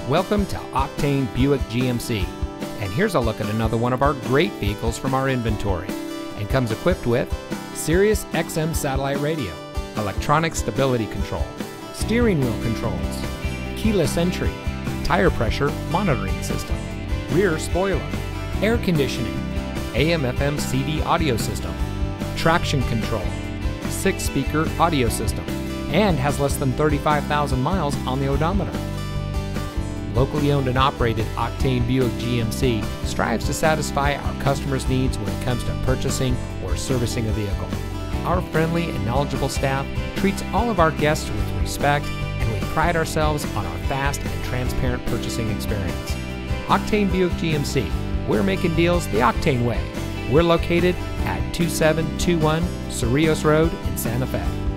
Welcome to Octane Buick GMC, and here's a look at another one of our great vehicles from our inventory, and comes equipped with Sirius XM satellite radio, electronic stability control, steering wheel controls, keyless entry, tire pressure monitoring system, rear spoiler, air conditioning, AM/FM CD audio system, traction control, 6-speaker audio system, and has less than 35,000 miles on the odometer. Locally owned and operated Octane Buick GMC strives to satisfy our customers' needs when it comes to purchasing or servicing a vehicle. Our friendly and knowledgeable staff treats all of our guests with respect, and we pride ourselves on our fast and transparent purchasing experience. Octane Buick GMC, we're making deals the Octane way. We're located at 2721 Cerrillos Road in Santa Fe.